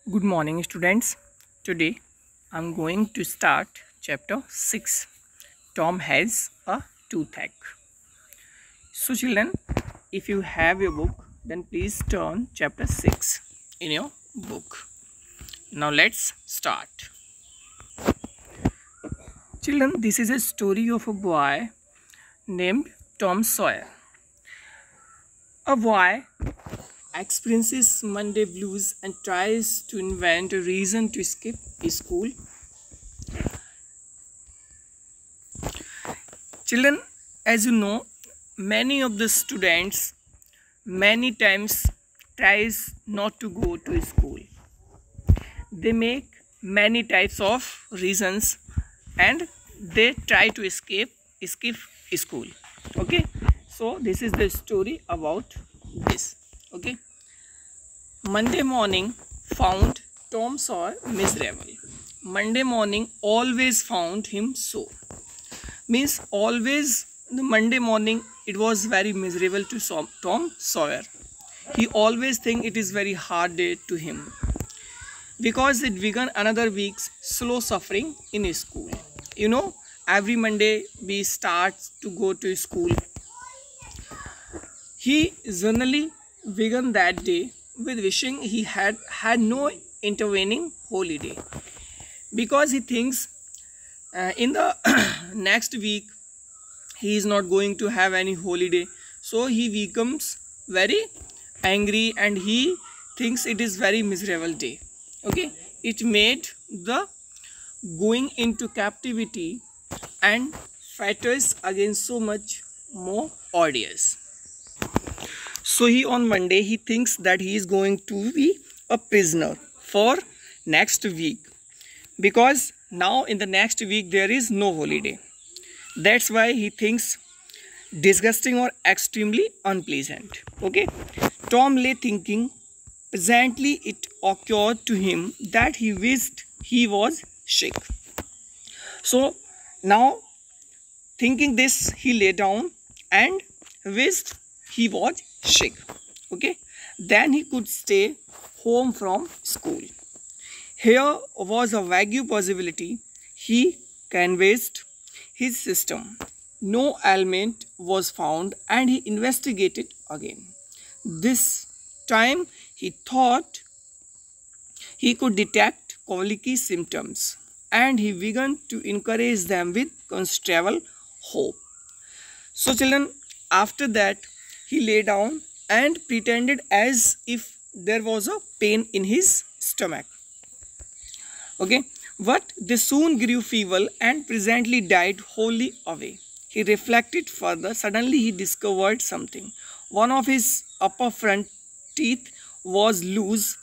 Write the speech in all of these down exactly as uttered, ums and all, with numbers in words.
Good morning, students. Today I'm going to start chapter six. Tom has a toothache. So, children, if you have your book, then please turn chapter six in your book. Now, let's start. Children, this is a story of a boy named Tom Sawyer. A boy experiences Monday blues and tries to invent a reason to skip school. Children, as you know, many of the students many times tries not to go to school. They make many types of reasons and they try to escape skip school. Okay, so this is the story about this. Okay, Monday morning found Tom Sawyer miserable. Monday morning always found him so. Means always the Monday morning it was very miserable to Tom Sawyer. He always think it is very hard day to him because it began another week's slow suffering in school. You know, every Monday we start to go to school. He generally began that day with wishing he had had no intervening holiday because he thinks uh, in the next week he is not going to have any holiday, so he becomes very angry and he thinks it is very miserable day. Okay, it made the going into captivity and fetters against so much more odious. So he on Monday he thinks that he is going to be a prisoner for next week because now in the next week there is no holiday. That's why he thinks disgusting or extremely unpleasant. Okay, Tom lay thinking. Presently it occurred to him that he wished he was sick. So now thinking this, he lay down and wished he was sick. Okay, then he could stay home from school. Here was a vague possibility. He canvassed his system. No ailment was found and he investigated again. This time he thought he could detect colicky symptoms and he began to encourage them with considerable hope. So children, after that he lay down and pretended as if there was a pain in his stomach. Okay, but they soon grew feeble and presently died wholly away. He reflected further. Suddenly he discovered something. One of his upper front teeth was loose.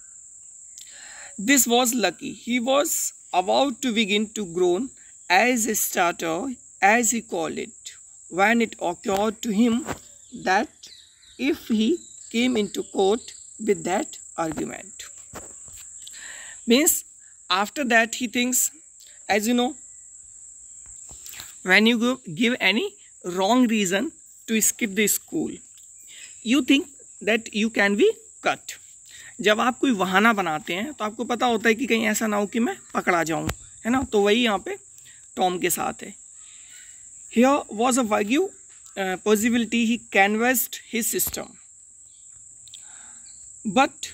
This was lucky. He was about to begin to groan as a starter, as he called it, when it occurred to him that if he came into court with that argument. Means after that he thinks, as you know, when you give any wrong reason to skip the school, you think that you can be cut. जब आप कोई बहाना बनाते हैं तो आपको पता होता है कि कहीं ऐसा ना हो कि मैं पकड़ा जाऊं, है ना। तो वही यहाँ पे टॉम के साथ है. Here was a vague uh, possibility. He canvassed his system, but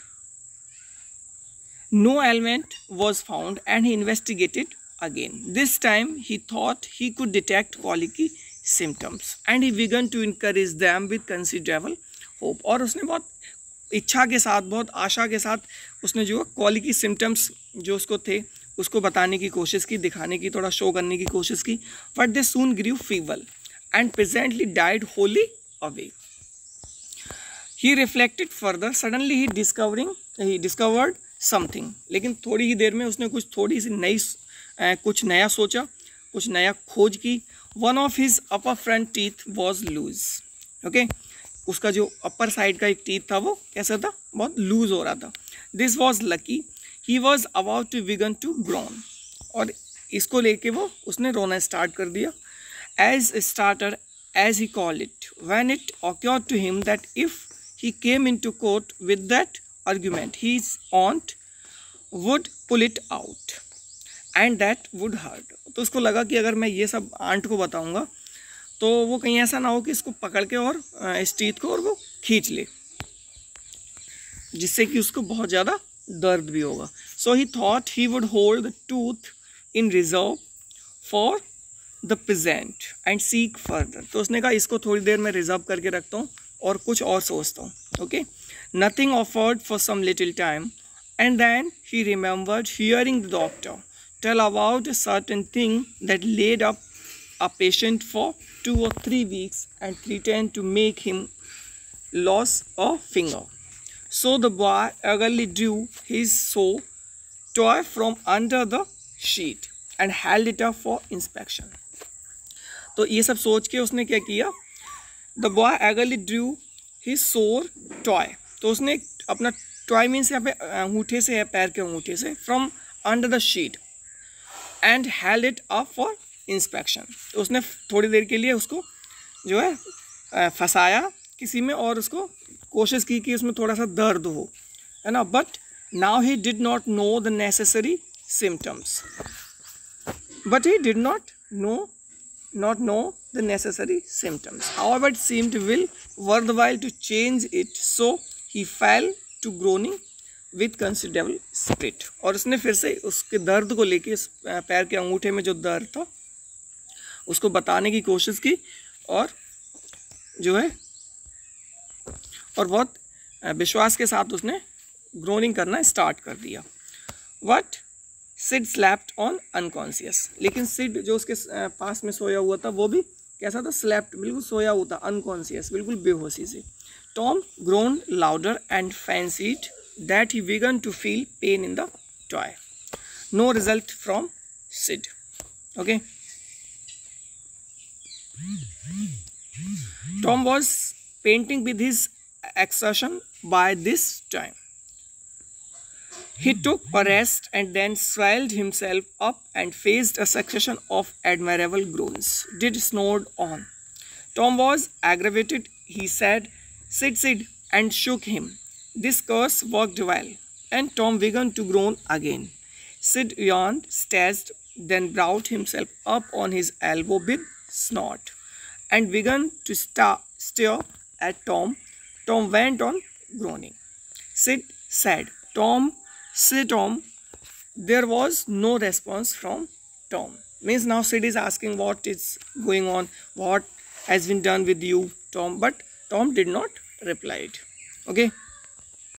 no ailment was found and he investigated again. This time he thought he could detect colicky symptoms and he began to encourage them with considerable hope. और उसने बहुत इच्छा के साथ, बहुत आशा के साथ उसने जो कॉलिकी सिम्टम्स जो उसको थे उसको बताने की कोशिश की, दिखाने की, थोड़ा शो करने की कोशिश की. But they soon grew feeble and presently died wholly away. He reflected further. Suddenly he discovering he discovered something. लेकिन थोड़ी ही देर में उसने कुछ थोड़ी सी नई कुछ नया सोचा, कुछ नया खोज की. One of his upper front teeth was loose. Okay, उसका जो अपर साइड का एक टीथ था वो कैसा था, बहुत लूज हो रहा था. This was lucky. He was about to begin to groan. और इसको लेके वो उसने रोना स्टार्ट कर दिया. As starter as he call it when it occurred to him that if he came into court with that argument, his aunt would pull it out and that would hurt. तो उसको लगा कि अगर मैं ये सब आंट को बताऊंगा तो वो कहीं ऐसा ना हो कि इसको पकड़ के और इस टीथ को और वो खींच ले, जिससे कि उसको बहुत ज़्यादा दर्द भी होगा. So he thought he would hold the tooth in reserve for the present and seek further. तो उसने कहा इसको थोड़ी देर में रिजर्व करके रखता हूँ और कुछ और सोचता हूँ. Okay, nothing offered for some little time and then he remembered hearing the doctor tell about a certain thing that led up a patient for two or three weeks and threatened to make him loss a finger. So the boy eagerly drew his sore toy from under the sheet and held it up for inspection. तो ये सब सोच के उसने क्या किया, The boy eagerly drew his sore toy. तो उसने अपना toy मीन्स यहाँ पे अंगूठे से है, पैर के अंगूठे से, from under the sheet and held it up for inspection. तो उसने थोड़ी देर के लिए उसको जो है फंसाया किसी में और उसको कोशिश की कि उसमें थोड़ा सा दर्द हो, है ना. But now he did not know the necessary symptoms but he did not know not know the necessary symptoms however it seemed well worthwhile to change it, so he fell to groaning with considerable spirit. और उसने फिर से उसके दर्द को लेके, इस पैर के अंगूठे में जो दर्द था उसको बताने की कोशिश की और जो है और बहुत विश्वास के साथ उसने ग्रोनिंग करना स्टार्ट कर दिया. But Sid slapped on unconscious. लेकिन सिड जो उसके पास में सोया हुआ था वो भी कैसा था, स्लैप्ड, बिल्कुल सोया हुआ था, अनकॉन्शियस, बिल्कुल बेहोशी से. Tom groan louder and fancied that he began to feel pain in the toe. No result from Sid. Okay, Tom was panting with his exertion by this time. He took a rest and then swelled himself up and faced a succession of admirable groans. Did snored on. Tom was aggravated. He said, "Sid, Sid," and shook him. This curse worked well, and Tom began to groan again. Sid yawned, staged, then brought himself up on his elbow with snort, and began to sta- stare at Tom. Tom went on groaning. Sid said, "Tom, say Tom." There was no response from Tom. Means now Sid is asking what is going on, what has been done with you, Tom. But Tom did not reply it. Okay.